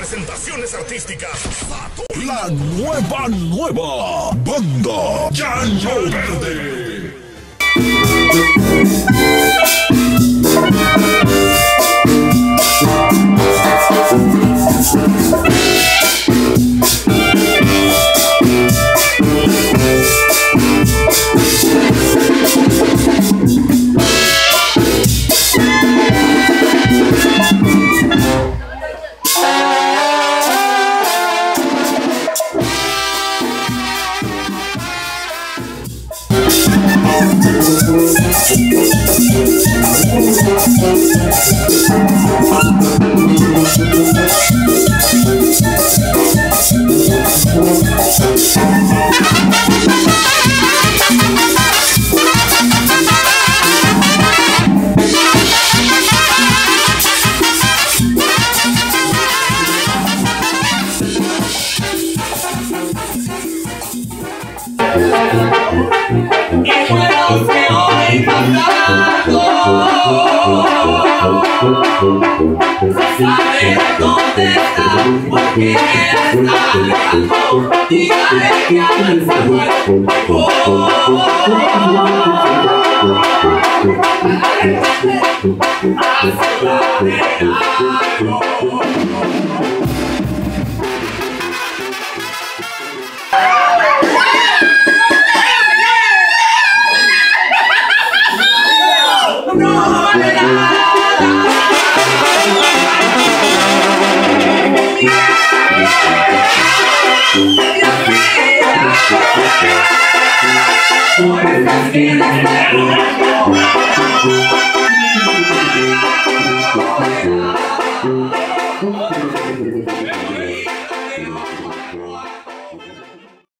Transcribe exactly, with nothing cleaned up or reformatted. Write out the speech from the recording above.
presentaciones artísticas. La nueva, nueva banda Llano Verde. Y buenos que hoy cantando saber dónde está, porque está llegando. Dígale que a él se muere. Oh,